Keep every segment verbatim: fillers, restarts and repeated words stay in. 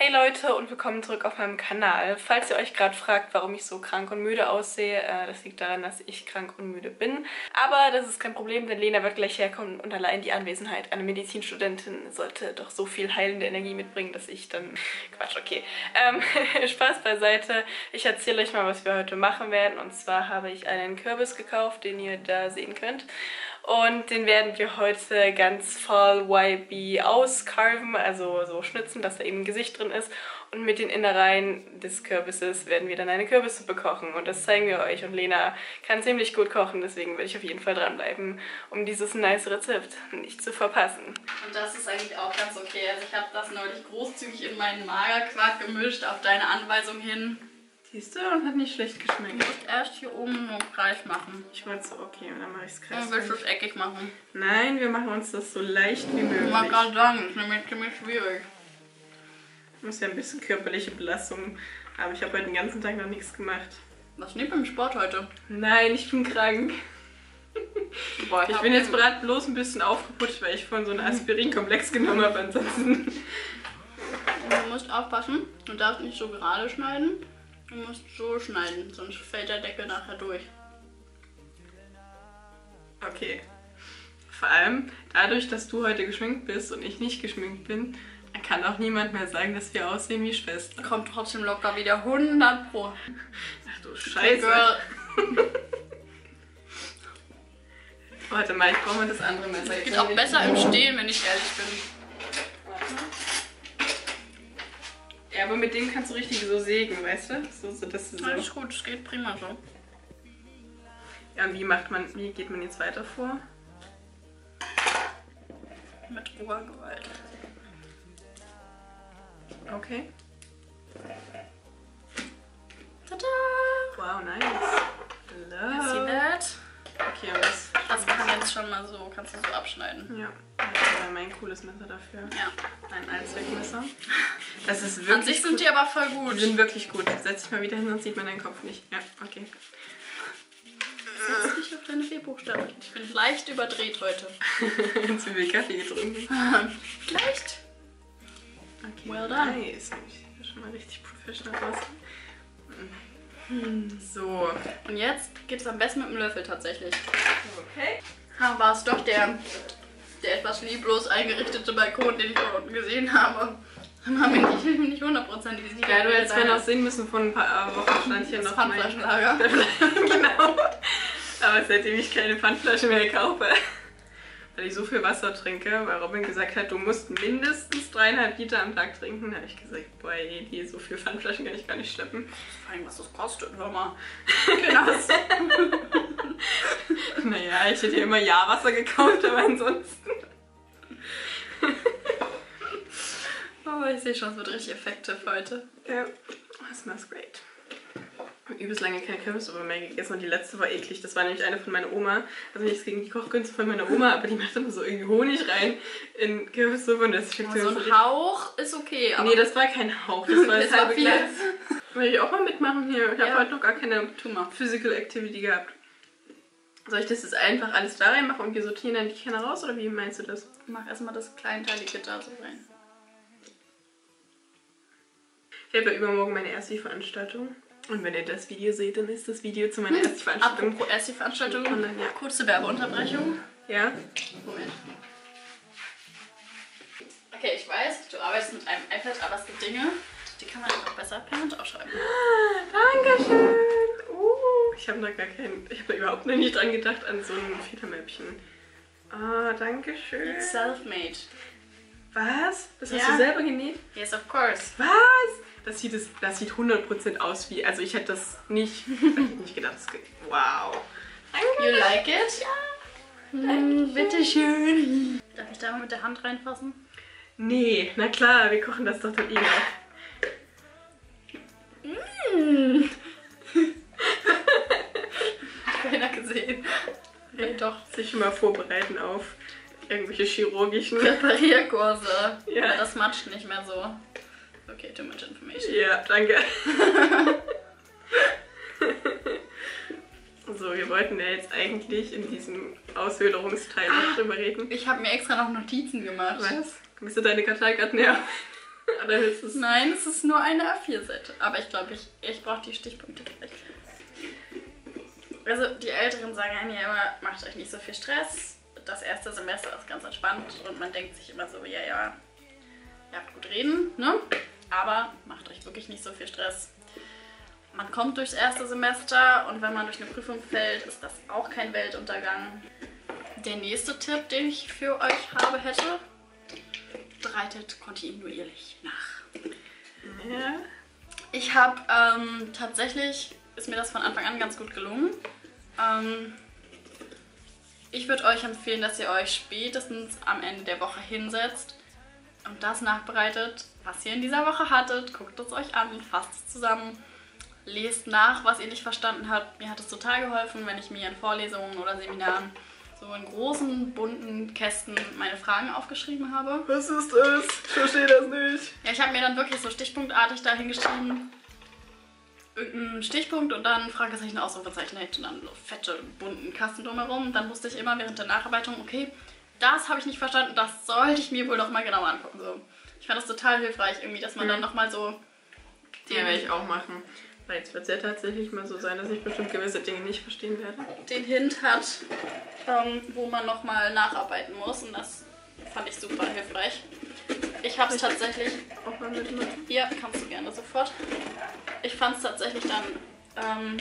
Hey Leute und willkommen zurück auf meinem Kanal. Falls ihr euch gerade fragt, warum ich so krank und müde aussehe, äh, das liegt daran, dass ich krank und müde bin. Aber das ist kein Problem, denn Lena wird gleich herkommen und allein die Anwesenheit einer Medizinstudentin sollte doch so viel heilende Energie mitbringen, dass ich dann... Quatsch, okay. Ähm, Spaß beiseite. Ich erzähle euch mal, was wir heute machen werden. Und zwar habe ich einen Kürbis gekauft, den ihr da sehen könnt. Und den werden wir heute ganz voll Y B auscarven, also so schnitzen, dass da eben ein Gesicht drin ist. Und mit den Innereien des Kürbisses werden wir dann eine Kürbissuppe kochen. Und das zeigen wir euch. Und Lena kann ziemlich gut kochen, deswegen werde ich auf jeden Fall dranbleiben, um dieses nice Rezept nicht zu verpassen. Und das ist eigentlich auch ganz okay. Also ich habe das neulich großzügig in meinen Magerquark gemischt, auf deine Anweisung hin. Siehst du, und hat nicht schlecht geschmeckt. Du musst erst hier oben nur Kreis machen. Ich wollte so, okay, und dann mache ich es kreis. Dann willst du es eckig machen. Nein, wir machen uns das so leicht wie möglich. Ich mag gerade sagen, das ist nämlich ziemlich schwierig. Ich muss ja ein bisschen körperliche Belastung, aber ich habe heute den ganzen Tag noch nichts gemacht. Was nicht beim Sport heute? Nein, ich bin krank. Boah, ich ich bin jetzt gerade bloß ein bisschen aufgeputscht, weil ich vorhin so einen Aspirinkomplex genommen habe. Ansonsten. Du musst aufpassen, du darfst nicht so gerade schneiden. Du musst so schneiden, sonst fällt der Deckel nachher durch. Okay. Vor allem dadurch, dass du heute geschminkt bist und ich nicht geschminkt bin, kann auch niemand mehr sagen, dass wir aussehen wie Schwestern. Kommt trotzdem locker wieder hundert Pro. Ach du Scheiße. Warte mal, ich brauche mal das andere Messer. Es geht auch besser im Stehen, wenn ich ehrlich bin. Ja, aber mit dem kannst du richtig so sägen, weißt du? So, so, dass du so. Alles gut, es geht prima so. Ja, und wie macht man, wie geht man jetzt weiter vor? Mit roher Gewalt. Okay. Tada! Wow, nice. You see that? Okay, und das... Das kann jetzt schon mal so, kannst du so abschneiden. Ja, das war mein cooles Messer dafür. Ja. Ein Allzweckmesser. Das ist wirklich An sich sind gut. die aber voll gut. Die sind wirklich gut. Setz dich mal wieder hin, sonst sieht man deinen Kopf nicht. Ja, okay. Setz dich auf deine B-Buchstaben. Ich bin leicht überdreht heute. Zu viel Kaffee getrunken. Leicht. Okay, well done. Nice. Sieht schon mal richtig professional aus. So. Und jetzt geht es am besten mit dem Löffel tatsächlich. Okay. Da war es doch der, der etwas lieblos eingerichtete Balkon, den ich von unten gesehen habe. Ich bin nicht hundertprozentig sicher. Ja, du hättest mal noch sehen müssen, vor ein paar Wochen stand hier noch mein Pfandflaschenlager. Genau. Aber seitdem ich keine Pfandflasche mehr kaufe, weil ich so viel Wasser trinke, weil Robin gesagt hat, du musst mindestens dreieinhalb Liter am Tag trinken, habe ich gesagt, boah, ey, die so viel Pfandflaschen kann ich gar nicht schleppen. Vor allem, was das kostet, hör mal. Genau. Naja, ich hätte ja immer Jahrwasser gekauft, aber ansonsten. Oh, ich sehe schon, es wird richtig effektiv heute. Ja, das smells great. Übelst lange keine Kürbissuppe mehr gegessen und die letzte war eklig. Das war nämlich eine von meiner Oma. Also nichts gegen die Kochkünste von meiner Oma, aber die macht immer so irgendwie Honig rein in Kürbissuppe und das schmeckt so ein so Hauch ist okay, aber... Nee, das war kein Hauch, das war das, das war halbe viel. Glas. Will ich auch mal mitmachen hier? Ich Ja. habe heute noch gar keine Physical Activity gehabt. Soll ich das jetzt einfach alles da reinmachen und wir sortieren dann die Kerne raus oder wie meinst du das? Mach erstmal das kleinteilige da so rein. Ich habe ja übermorgen meine erste Veranstaltung. Und wenn ihr das Video seht, dann ist das Video zu meiner ersten Veranstaltung. Apropos erste Veranstaltung, Online, ja. kurze Werbeunterbrechung. Ja? Moment. Okay, ich weiß, du arbeitest mit einem iPad, aber es gibt Dinge, die kann man einfach besser per Hand aufschreiben. Ah, Dankeschön. Uh, ich habe noch gar keinen, ich habe überhaupt noch nicht dran gedacht an so ein Federmäppchen. Ah, Dankeschön. It's self-made. Was? Das hast Ja. du selber genäht? Yes, of course. Was? Das sieht, es, das sieht hundert Prozent aus wie, also ich hätte das nicht, ich hätte nicht gedacht, das geht, wow. You like it? Ja. Mm, bitteschön. Darf ich da mal mit der Hand reinfassen? Nee, na klar, wir kochen das doch dann eh noch. Mm. Hat keiner gesehen. Nee, doch. Sich schon mal vorbereiten auf irgendwelche chirurgischen... Reparierkurse. Ja. Ja, das matscht nicht mehr so. Okay, too much information. Ja, danke. So, wir wollten ja jetzt eigentlich in diesem Aushöhlerungsteil noch drüber reden. Ich habe mir extra noch Notizen gemacht. Was? Bist du deine Kartei gerade näher? Oder ist es... Nein, es ist nur eine A vier Seite. Aber ich glaube, ich, ich brauche die Stichpunkte vielleicht. Also die Älteren sagen einem ja immer, macht euch nicht so viel Stress. Das erste Semester ist ganz entspannt und man denkt sich immer so, ja, ja, ihr habt gut reden, ne? Aber macht euch wirklich nicht so viel Stress. Man kommt durchs erste Semester und wenn man durch eine Prüfung fällt, ist das auch kein Weltuntergang. Der nächste Tipp, den ich für euch habe hätte, bereitet kontinuierlich nach. Ja. Ich habe ähm, tatsächlich, ist mir das von Anfang an ganz gut gelungen. Ähm, ich würde euch empfehlen, dass ihr euch spätestens am Ende der Woche hinsetzt und das nachbereitet, was ihr in dieser Woche hattet. Guckt es euch an, fasst es zusammen, lest nach, was ihr nicht verstanden habt. Mir hat es total geholfen, wenn ich mir in Vorlesungen oder Seminaren so in großen, bunten Kästen meine Fragen aufgeschrieben habe. Was ist das? Ich verstehe das nicht. Ja, ich habe mir dann wirklich so stichpunktartig da hingeschrieben, irgendeinen Stichpunkt und dann Fragezeichen, Ausrufezeichen und dann so fette, bunten Kasten drumherum. Und dann wusste ich immer während der Nacharbeitung, okay, das habe ich nicht verstanden, das sollte ich mir wohl nochmal genauer angucken. So. Ich fand das total hilfreich irgendwie, dass man mhm. dann nochmal so... Den ja, werde ich auch machen. Weil jetzt wird es ja tatsächlich mal so sein, dass ich bestimmt gewisse Dinge nicht verstehen werde. Den Hint hat, ähm, wo man nochmal nacharbeiten muss und das fand ich super hilfreich. Ich habe es tatsächlich... Auch mal mitmachen? Ja, kannst du gerne sofort. Ich fand es tatsächlich dann ähm,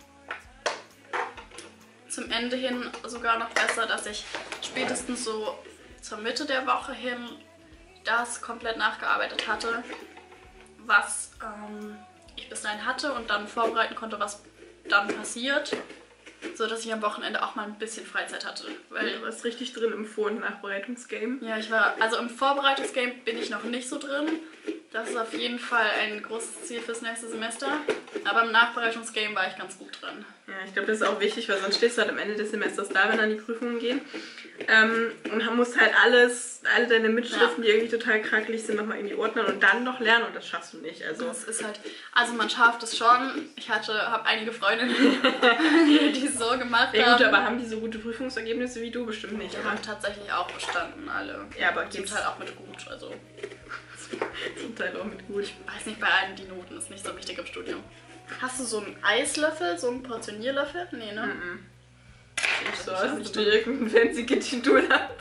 zum Ende hin sogar noch besser, dass ich spätestens so zur Mitte der Woche hin das komplett nachgearbeitet hatte, was ähm, ich bis dahin hatte und dann vorbereiten konnte, was dann passiert, so dass ich am Wochenende auch mal ein bisschen Freizeit hatte. Weil du warst richtig drin im Vor- und Nachbereitungsgame. Ja, ich war, also im Vorbereitungsgame bin ich noch nicht so drin. Das ist auf jeden Fall ein großes Ziel fürs nächste Semester. Aber im Nachbereitungsgame war ich ganz gut drin. Ja, ich glaube, das ist auch wichtig, weil sonst stehst du halt am Ende des Semesters da, wenn dann die Prüfungen gehen. Ähm, und musst halt alles, alle deine Mitschriften, ja. die irgendwie total krakelig sind, nochmal irgendwie ordnen und dann noch lernen und das schaffst du nicht. Also das ist halt, also man schafft es schon. Ich hatte, habe einige Freundinnen, die es so gemacht ja, haben. Gut, aber haben die so gute Prüfungsergebnisse wie du? Bestimmt nicht. Die haben tatsächlich auch bestanden, alle. Ja, aber zum Teil auch mit gut, also... Zum Teil auch mit gut. Ich weiß nicht, bei allen die Noten ist nicht so wichtig im Studium. Hast du so einen Eislöffel, so einen Portionierlöffel? Nee, ne? Mhm. Ich so aus, dass ich irgendein fancy Kitchen-Tool habe.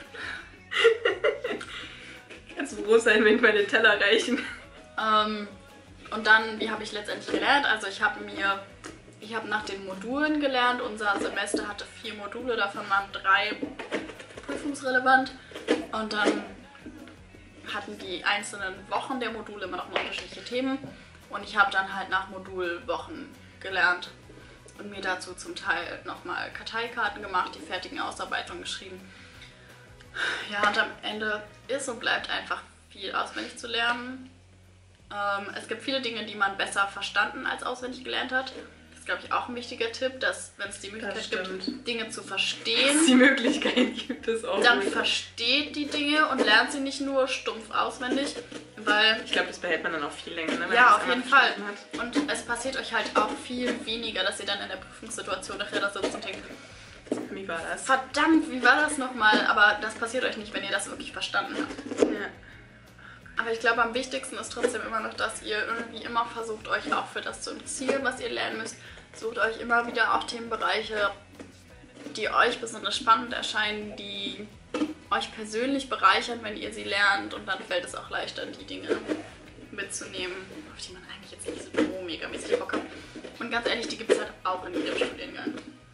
Kannst du froh sein, wenn meine Teller reichen. Ähm, und dann, wie habe ich letztendlich gelernt? Also ich habe mir, ich habe nach den Modulen gelernt. Unser Semester hatte vier Module, davon waren drei prüfungsrelevant. Und dann hatten die einzelnen Wochen der Module immer noch unterschiedliche Themen. Und ich habe dann halt nach Modulwochen gelernt und mir dazu zum Teil nochmal Karteikarten gemacht, die fertigen Ausarbeitungen geschrieben. Ja, und am Ende ist und bleibt einfach viel auswendig zu lernen. Ähm, es gibt viele Dinge, die man besser verstanden als auswendig gelernt hat. Das ist, glaube ich, auch ein wichtiger Tipp, dass, wenn es die Möglichkeit gibt, Dinge zu verstehen, die Möglichkeit gibt es auch. Dann wirklich. Versteht die Dinge und lernt sie nicht nur stumpf auswendig, weil... Ich glaube, das behält man dann auch viel länger, ne? Wenn Ja, auf jeden Fall. Hat. Und es passiert euch halt auch viel weniger, dass ihr dann in der Prüfungssituation nachher da sitzt und denkt, wie war das? Verdammt, wie war das nochmal? Aber das passiert euch nicht, wenn ihr das wirklich verstanden habt. Ja. Aber ich glaube, am wichtigsten ist trotzdem immer noch, dass ihr irgendwie immer versucht, euch auch für das zu interessieren, was ihr lernen müsst. Sucht euch immer wieder auch Themenbereiche, die euch besonders spannend erscheinen, die euch persönlich bereichern, wenn ihr sie lernt. Und dann fällt es auch leichter, die Dinge mitzunehmen, auf die man eigentlich jetzt nicht so megamäßig Bock hat. Und ganz ehrlich, die gibt es halt auch in jedem Studiengang.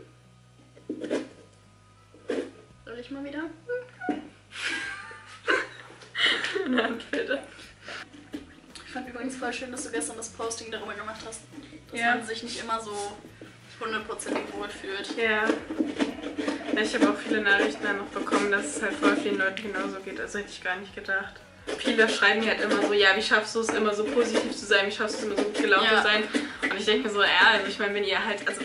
Soll ich mal wieder? Nein, bitte. Ich fand übrigens voll schön, dass du gestern das Posting darüber gemacht hast, dass ja. man sich nicht immer so hundertprozentig wohlfühlt. Ja. Ich habe auch viele Nachrichten dann noch bekommen, dass es halt voll vielen Leuten genauso geht. Also hätte ich gar nicht gedacht. Viele schreiben mir halt immer so, ja, wie schaffst du es immer so positiv zu sein, wie schaffst du es immer so gut gelaunt ja. zu sein? Und ich denke mir so, ja, also ich meine, wenn ihr halt, also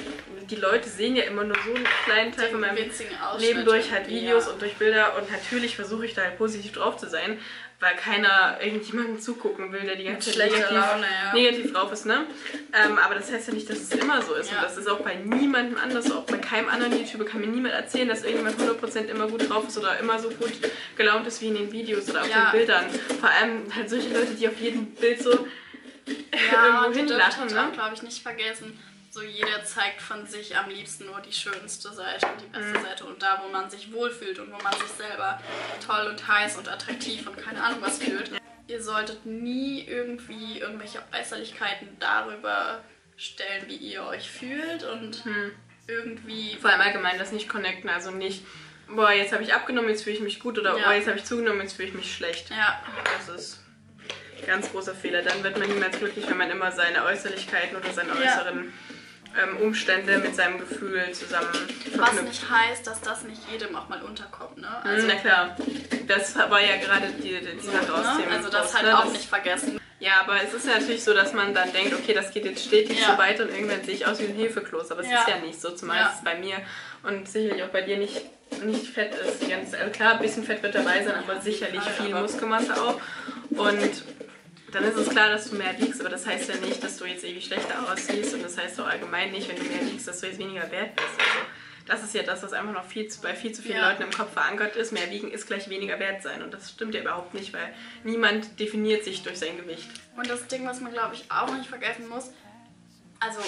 die Leute sehen ja immer nur so einen kleinen Teil Den von meinem witzigen Ausschnitt Leben durch halt irgendwie, Videos ja. und durch Bilder und natürlich versuche ich da halt positiv drauf zu sein, weil keiner irgendjemandem zugucken will, der die ganze Zeit negativ, Laune, ja. negativ drauf ist, ne? Ähm, aber das heißt ja nicht, dass es immer so ist Ja. und das ist auch bei niemandem anders, auch bei keinem anderen YouTuber kann mir niemand erzählen, dass irgendjemand hundert Prozent immer gut drauf ist oder immer so gut gelaunt ist wie in den Videos oder auf Ja. den Bildern. Vor allem halt solche Leute, die auf jedem Bild so Ja, irgendwo und ihr dürft hinlachen, halt ne? auch, glaube ich, nicht vergessen, so jeder zeigt von sich am liebsten nur die schönste Seite und die beste Mhm. Seite und da, wo man sich wohlfühlt und wo man sich selber toll und heiß und attraktiv und keine Ahnung was fühlt. Ihr solltet nie irgendwie irgendwelche Äußerlichkeiten darüber stellen, wie ihr euch fühlt und Hm. irgendwie... Vor allem allgemein das nicht connecten, also nicht, boah, jetzt habe ich abgenommen, jetzt fühle ich mich gut oder Ja. boah, jetzt habe ich zugenommen, jetzt fühle ich mich schlecht. Ja, Das ist ein ganz großer Fehler. Dann wird man niemals glücklich, wenn man immer seine Äußerlichkeiten oder seine Ja. äußeren ähm, Umstände mit seinem Gefühl zusammen was verknüpft. nicht heißt, dass das nicht jedem auch mal unterkommt, ne? Also, Na klar, das war ja gerade die, die, die Sache aus ne? dem Also das Post, halt ne? auch Das- nicht vergessen. Ja, aber es ist ja natürlich so, dass man dann denkt, okay, das geht jetzt stetig Ja. so weiter und irgendwann sehe ich aus wie ein Hefekloß. Aber es Ja. ist ja nicht so, zumal Ja. es bei mir und sicherlich auch bei dir nicht, nicht fett ist. Ganz, also klar, ein bisschen Fett wird dabei sein, aber sicherlich Fall, viel aber- Muskelmasse auch. Und dann ist es klar, dass du mehr wiegst, aber das heißt ja nicht, dass du jetzt irgendwie schlechter aussiehst und das heißt auch allgemein nicht, wenn du mehr wiegst, dass du jetzt weniger wert bist. Also, das ist ja das, was einfach noch viel zu, bei viel zu vielen Ja. Leuten im Kopf verankert ist. Mehr wiegen ist gleich weniger wert sein und das stimmt ja überhaupt nicht, weil niemand definiert sich durch sein Gewicht. Und das Ding, was man, glaube ich, auch nicht vergessen muss, also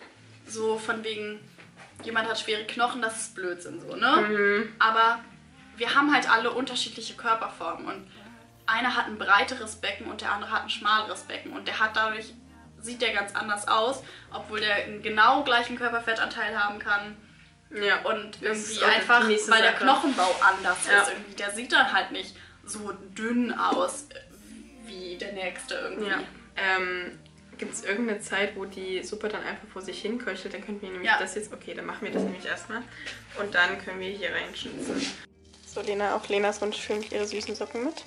so von wegen, jemand hat schwere Knochen, das ist Blödsinn so, ne? Mhm. Aber wir haben halt alle unterschiedliche Körperformen und einer hat ein breiteres Becken und der andere hat ein schmaleres Becken und der hat dadurch, sieht der ganz anders aus, obwohl der einen genau gleichen Körperfettanteil haben kann. Ja, Und das ist irgendwie auch einfach, die nächste weil der Sache. Knochenbau anders Ja. ist irgendwie. Der sieht dann halt nicht so dünn aus wie der nächste irgendwie. Ja. Ähm, Gibt es irgendeine Zeit, wo die Suppe dann einfach vor sich hinköchelt? Dann könnten wir nämlich Ja. das jetzt... Okay, dann machen wir das nämlich erstmal. Und dann können wir hier reinschnitzen. So, Lena, auf Lenas Wunsch filmt ihre süßen Socken mit.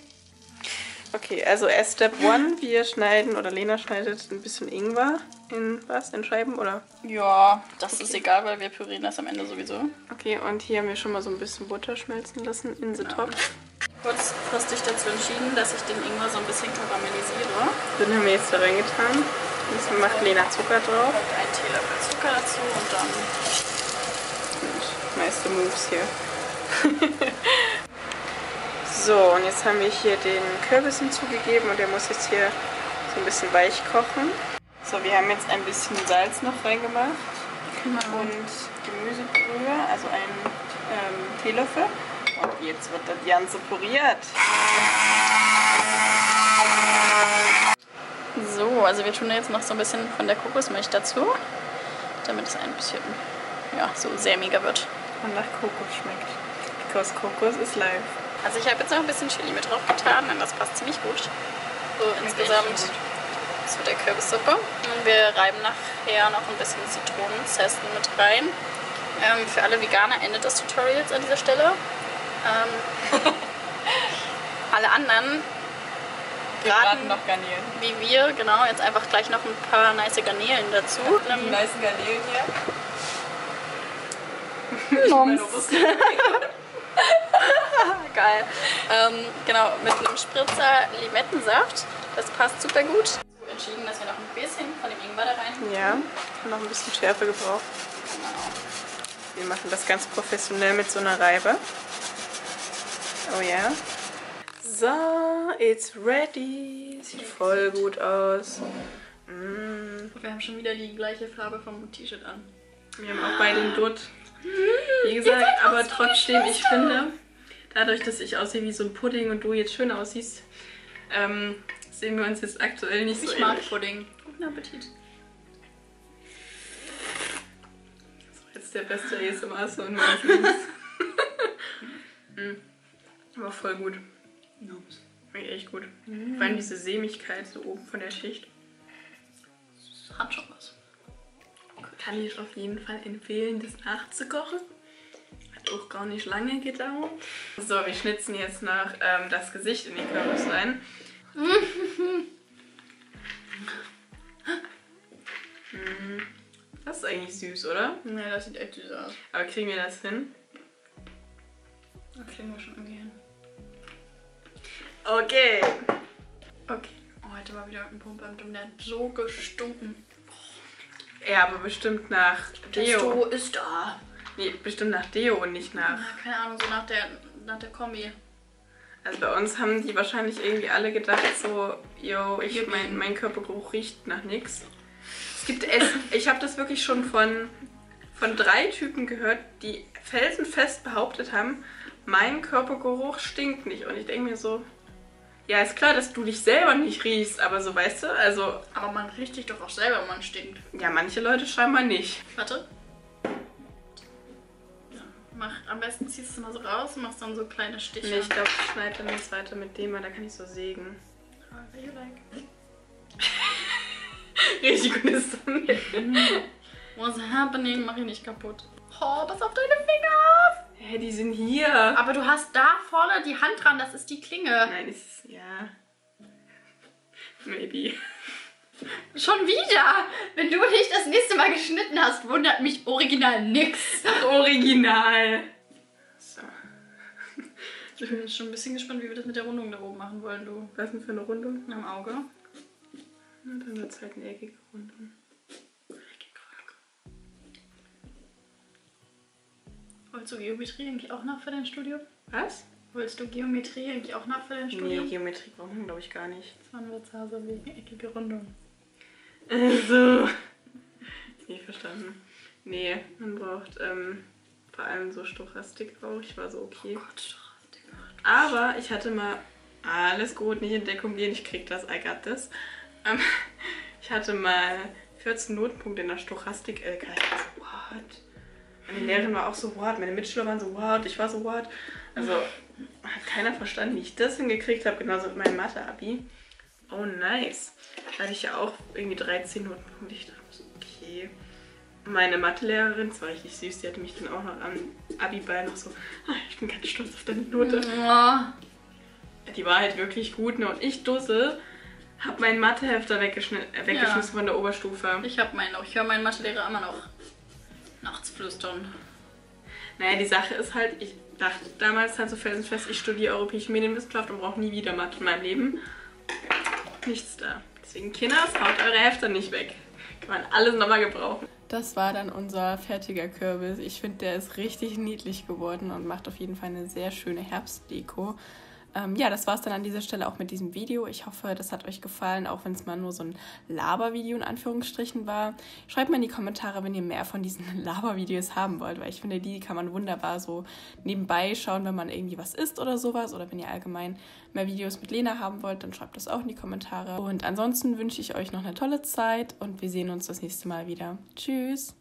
Okay, also erst Step one, wir schneiden, oder Lena schneidet ein bisschen Ingwer in was? In Scheiben, oder? Ja, das ist egal, weil wir pürieren das am Ende sowieso. Okay, und hier haben wir schon mal so ein bisschen Butter schmelzen lassen in the top. Kurzfristig dazu entschieden, dass ich den Ingwer so ein bisschen karamellisiere. Den haben wir jetzt da reingetan. Jetzt macht Lena Zucker drauf. Und einen Teelöffel Zucker dazu und dann... Meiste Moves hier. So, und jetzt haben wir hier den Kürbis hinzugegeben und der muss jetzt hier so ein bisschen weich kochen. So, wir haben jetzt ein bisschen Salz noch reingemacht und Gemüsebrühe, also einen ähm, Teelöffel. Und jetzt wird das Ganze püriert. So, also wir tun jetzt noch so ein bisschen von der Kokosmilch dazu, damit es ein bisschen, ja, so sämiger wird. Und nach Kokos schmeckt. Because Kokos is life. Also ich habe jetzt noch ein bisschen Chili mit drauf getan, denn das passt ziemlich gut. So insgesamt zu der Kürbissuppe. Und wir reiben nachher noch ein bisschen Zitronenzesten mit rein. Ähm, für alle Veganer endet das Tutorial jetzt an dieser Stelle. Ähm, alle anderen braten noch Garnelen. wie wir, genau, jetzt einfach gleich noch ein paar nice Garnelen dazu. Die nice Garnelen hier. Noms. Geil. Ähm, genau, mit einem Spritzer Limettensaft. Das passt super gut. So entschieden, dass wir noch ein bisschen von dem Ingwer da rein. Ja, noch ein bisschen Schärfe gebraucht. Genau. Wir machen das ganz professionell mit so einer Reibe. Oh ja. So, it's ready. Sieht voll gut aus. Mm. Wir haben schon wieder die gleiche Farbe vom T-Shirt an. Wir haben auch beide einen Dutt. Wie gesagt, aber trotzdem, ich finde, dadurch, dass ich aussehe wie so ein Pudding und du jetzt schön aussiehst, ähm, sehen wir uns jetzt aktuell nicht so Ich mag ähnlich. Pudding. Guten Appetit. Jetzt der beste A S M R-Sound meines Lebens. Mm. Aber voll gut. Echt gut. Mm. Vor allem diese Sämigkeit so oben von der Schicht. Das hat schon was. Kann ich auf jeden Fall empfehlen, das nachzukochen. Hat auch gar nicht lange gedauert. So, wir schnitzen jetzt noch ähm, das Gesicht in den Kürbis rein. mm. Das ist eigentlich süß, oder? Ne, das sieht echt süß aus. Aber kriegen wir das hin? Das kriegen wir schon irgendwie hin. Okay. Okay. Oh, heute war wieder ein Pumper und der hat so gestunken. Ja, aber bestimmt nach Das Deo. Deo ist da. Nee, bestimmt nach Deo und nicht nach... Na, keine Ahnung, so nach der, nach der Kombi. Also bei uns haben die wahrscheinlich irgendwie alle gedacht so, yo, ich, Yippie. mein, mein Körpergeruch riecht nach nichts. Es gibt Essen. Ich habe das wirklich schon von, von drei Typen gehört, die felsenfest behauptet haben, mein Körpergeruch stinkt nicht. Und ich denke mir so, ja, ist klar, dass du dich selber nicht riechst, aber so, weißt du, also... Aber man riecht dich doch auch selber, wenn man stinkt. Ja, manche Leute scheinbar nicht. Warte. Ja, mach, am besten ziehst du es mal so raus und machst dann so kleine Stiche. Nee, ich glaube, ich schneide dann jetzt weiter mit dem, weil da kann ich so sägen. However you like. Richtig gutes Thumbnail. What's happening? Mach ihn nicht kaputt. Oh, pass auf deine Finger auf! Hä, die sind hier. Aber du hast da vorne die Hand dran, das ist die Klinge. Nein, ist... ja... Maybe. Schon wieder! Wenn du nicht das nächste Mal geschnitten hast, wundert mich original nix. Original. So. Ich bin jetzt schon ein bisschen gespannt, wie wir das mit der Rundung da oben machen wollen, du. Was denn für eine Rundung? Am Auge. Na, dann wird es halt eine eckige Rundung. Wolltest du Geometrie eigentlich auch nach für dein Studium? Was? Wolltest du Geometrie eigentlich auch nach für dein Studium? Nee, Geometrie brauchen wir, glaube ich, gar nicht. Das waren wir zu Hause wegen eckige Rundung. Also. Nie verstanden. Nee, man braucht ähm, vor allem so Stochastik auch. Ich war so okay. Oh Gott, Stochastik. Aber ich hatte mal... Alles gut, nicht in Deckung gehen, ich krieg das, I got this. Ähm, ich hatte mal vierzehn Notenpunkte in der Stochastik-L K. Ich war so, what? Und die Lehrerin war auch so, what? Meine Mitschüler waren so, what? Ich war so, what? Also hat keiner verstanden, wie ich das hingekriegt habe, genauso mit meinem Mathe-Abi. Oh, nice. Da hatte ich ja auch irgendwie dreizehn Notenpunkte. Ich dachte so, okay. Meine Mathelehrerin, das war richtig süß, die hatte mich dann auch noch am Abi-Ball noch so, ah, ich bin ganz stolz auf deine Note. Ja. Die war halt wirklich gut, ne? Und ich, Dusse, hab meinen Mathehefter weggeschnitten, äh, weggeschmissen Ja. von der Oberstufe. Ich hab meinen noch. Ich höre meinen Mathelehrer immer noch nachts flüstern. Naja, die Sache ist halt, ich dachte damals halt so felsenfest, ich studiere Europäische Medienwissenschaft und brauche nie wieder Mathe in meinem Leben. Nichts da. Deswegen, Kinders, haut eure Hefter nicht weg. Kann man alles nochmal gebrauchen. Das war dann unser fertiger Kürbis. Ich finde, der ist richtig niedlich geworden und macht auf jeden Fall eine sehr schöne Herbstdeko. Ähm, ja, das war es dann an dieser Stelle auch mit diesem Video. Ich hoffe, das hat euch gefallen, auch wenn es mal nur so ein Labervideo in Anführungsstrichen war. Schreibt mal in die Kommentare, wenn ihr mehr von diesen Labervideos haben wollt, weil ich finde, die kann man wunderbar so nebenbei schauen, wenn man irgendwie was isst oder sowas. Oder wenn ihr allgemein mehr Videos mit Lena haben wollt, dann schreibt das auch in die Kommentare. Und ansonsten wünsche ich euch noch eine tolle Zeit und wir sehen uns das nächste Mal wieder. Tschüss!